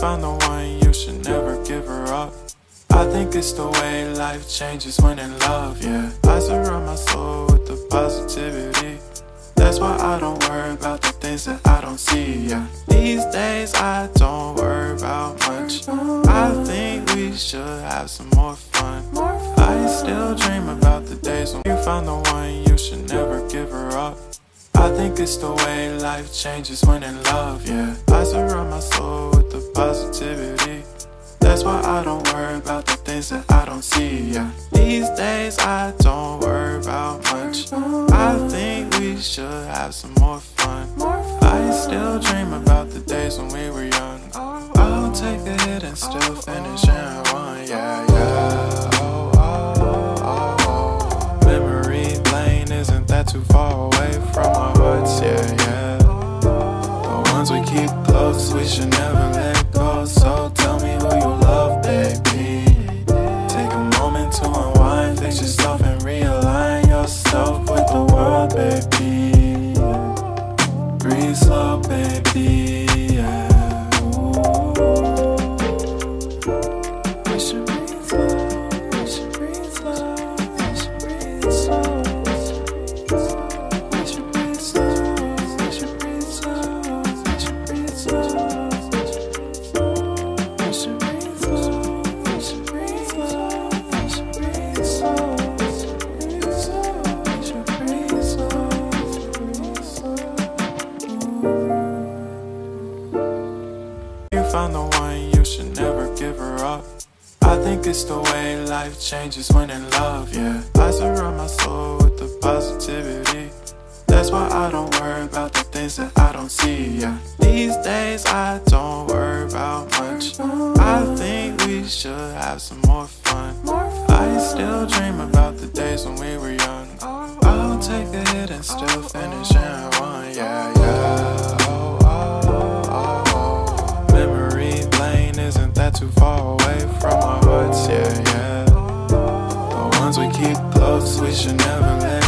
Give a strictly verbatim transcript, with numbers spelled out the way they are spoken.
found the one, you should never give her up. I think it's the way life changes when in love, yeah. I surround my soul with the positivity. That's why I don't worry about the things that I don't see, yeah. These days I don't worry about much. I think we should have some more fun. I still dream about the days when you found the one, you should never give her up. I think it's the way life changes when in love, yeah. I surround my soul with the positivity. That's why I don't worry about the things that I don't see, yeah. These days I don't worry about much. I think we should have some more fun. I still dream about the days when we were young. I'll take a hit and still finish in one, yeah, yeah. Oh, oh, oh, oh. Memory lane, isn't that too far away from our hearts, yeah, yeah. The ones we keep close, we should never let go. So tell me who you love, baby. Take a moment to unwind, fix yourself and realign yourself with the world, baby. Breathe slow, baby, yeah. We should breathe slow, we should breathe slow, we should breathe slow. We should breathe slow, we should breathe slow, we should breathe slow. We should breathe slow, we should breathe slow, we should breathe slow. We should breathe slow, breathe slow. You found the one, you should never give her up. I think it's the way life changes when in love, yeah. I surround my soul with the positivity. That's why I don't worry about the things that I don't see, yeah. These days I don't worry about much. I think we should have some more fun. I still dream about the days when we were young. I'll take a hit and still finish in one, yeah, yeah. Oh, oh, oh, oh. Memory lane, isn't that too far away from our hearts, yeah, yeah. The ones we keep close, we should never let